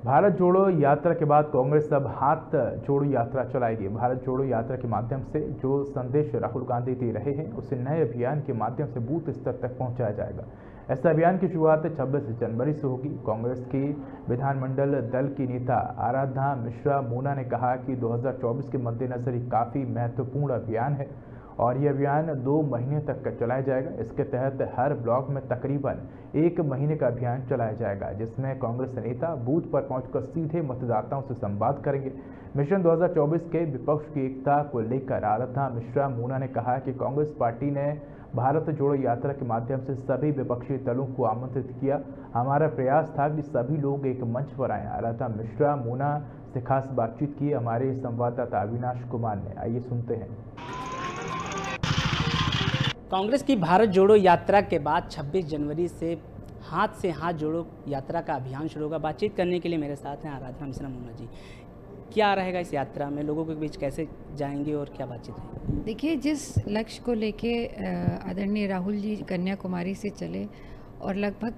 भारत जोड़ो यात्रा के बाद कांग्रेस अब हाथ जोड़ो यात्रा चलाएगी। भारत जोड़ो यात्रा के माध्यम से जो संदेश राहुल गांधी दे रहे हैं उसे नए अभियान के माध्यम से बूथ स्तर तक पहुंचाया जाएगा। इस अभियान की शुरुआत 26 जनवरी से होगी। कांग्रेस की विधानमंडल दल की नेता आराधना मिश्रा मूना ने कहा कि 2024 के मद्देनजर ये काफ़ी महत्वपूर्ण अभियान है और ये अभियान 2 महीने तक चलाया जाएगा। इसके तहत हर ब्लॉक में तकरीबन 1 महीने का अभियान चलाया जाएगा, जिसमें कांग्रेस नेता बूथ पर पहुंचकर सीधे मतदाताओं से संवाद करेंगे। मिशन 2024 के विपक्ष की एकता को लेकर आराधना मिश्रा मूना ने कहा कि कांग्रेस पार्टी ने भारत जोड़ो यात्रा के माध्यम से सभी विपक्षी दलों को आमंत्रित किया। हमारा प्रयास था कि सभी लोग एक मंच पर आएं। आराधना मिश्रा मूना से खास बातचीत की हमारे संवाददाता अविनाश कुमार ने। आइए सुनते हैं। कांग्रेस की भारत जोड़ो यात्रा के बाद 26 जनवरी से हाथ जोड़ो यात्रा का अभियान शुरू होगा। बातचीत करने के लिए मेरे साथ हैं आराधना मिश्रा मूना जी। क्या रहेगा इस यात्रा में, लोगों के बीच कैसे जाएंगे और क्या बातचीत है? देखिए, जिस लक्ष्य को लेके आदरणीय राहुल जी कन्याकुमारी से चले और लगभग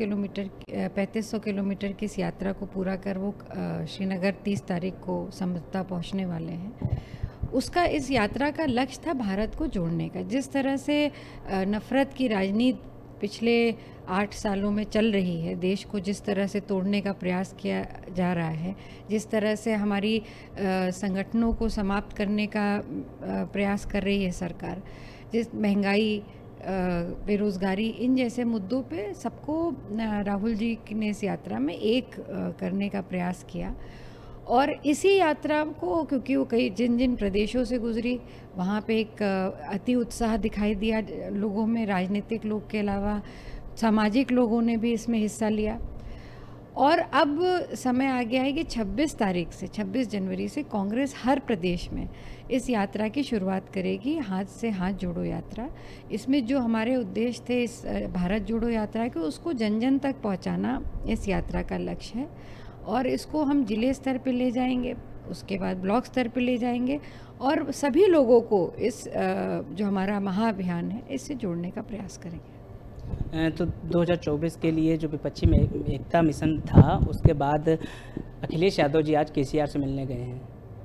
3500 किलोमीटर की इस यात्रा को पूरा कर वो श्रीनगर 30 तारीख को समझौता पहुंचने वाले हैं, उसका इस यात्रा का लक्ष्य था भारत को जोड़ने का। जिस तरह से नफ़रत की राजनीति पिछले 8 सालों में चल रही है, देश को जिस तरह से तोड़ने का प्रयास किया जा रहा है, जिस तरह से हमारी संगठनों को समाप्त करने का प्रयास कर रही है सरकार, जिस महंगाई, बेरोज़गारी, इन जैसे मुद्दों पे सबको राहुल जी ने इस यात्रा में एक करने का प्रयास किया। और इसी यात्रा को, क्योंकि वो जिन जिन प्रदेशों से गुजरी, वहाँ पे एक अति उत्साह दिखाई दिया लोगों में। राजनीतिक लोग के अलावा सामाजिक लोगों ने भी इसमें हिस्सा लिया। और अब समय आ गया है कि 26 जनवरी से कांग्रेस हर प्रदेश में इस यात्रा की शुरुआत करेगी, हाथ से हाथ जोड़ो यात्रा। इसमें जो हमारे उद्देश्य थे इस भारत जोड़ो यात्रा के, उसको जन जन तक पहुँचाना इस यात्रा का लक्ष्य है। और इसको हम जिले स्तर पे ले जाएंगे, उसके बाद ब्लॉक स्तर पे ले जाएंगे और सभी लोगों को इस जो हमारा महाअभियान है इससे जोड़ने का प्रयास करेंगे। तो 2024 के लिए जो विपक्षी में एकता मिशन था, उसके बाद अखिलेश यादव जी आज केसीआर से मिलने गए हैं।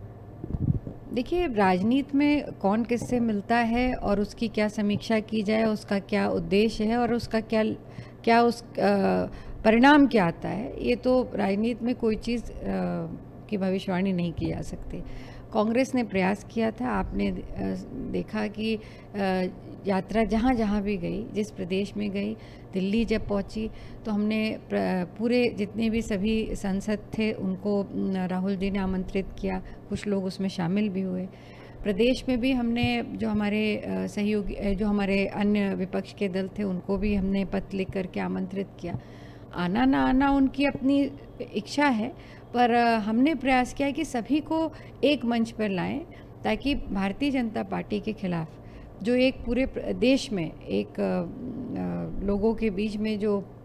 देखिए, राजनीति में कौन किससे मिलता है और उसकी क्या समीक्षा की जाए, उसका क्या उद्देश्य है और उसका क्या परिणाम क्या आता है, ये तो राजनीति में कोई चीज़ की भविष्यवाणी नहीं की जा सकती। कांग्रेस ने प्रयास किया था, आपने देखा कि यात्रा जहाँ जहाँ भी गई, जिस प्रदेश में गई, दिल्ली जब पहुँची तो हमने पूरे जितने भी सभी सांसद थे उनको राहुल जी ने आमंत्रित किया। कुछ लोग उसमें शामिल भी हुए। प्रदेश में भी हमने जो हमारे सहयोगी, जो हमारे अन्य विपक्ष के दल थे, उनको भी हमने पत्र लिख करके आमंत्रित किया। आना ना आना उनकी अपनी इच्छा है, पर हमने प्रयास किया कि सभी को एक मंच पर लाएं, ताकि भारतीय जनता पार्टी के खिलाफ जो एक पूरे देश में एक लोगों के बीच में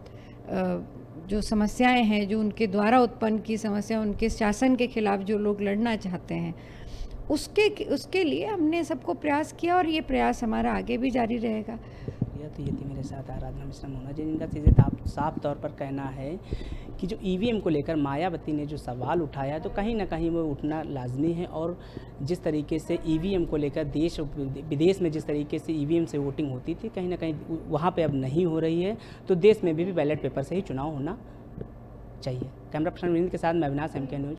जो समस्याएं हैं, जो उनके द्वारा उत्पन्न की समस्या, उनके शासन के खिलाफ जो लोग लड़ना चाहते हैं, उसके लिए हमने सबको प्रयास किया और ये प्रयास हमारा आगे भी जारी रहेगा। तो ये थी मेरे साथ आराधना मिश्रा मूना जी, जिनका सीधे साफ तौर पर कहना है कि जो ईवीएम को लेकर मायावती ने जो सवाल उठाया, तो कहीं ना कहीं वो उठना लाजमी है। और जिस तरीके से ईवीएम को लेकर देश विदेश में जिस तरीके से ईवीएम से वोटिंग होती थी, कहीं ना कहीं वहाँ पे अब नहीं हो रही है, तो देश में भी बैलेट पेपर से ही चुनाव होना चाहिए। कैमरा पर्सन विनीत के साथ मैं अविनाश, MK न्यूज़।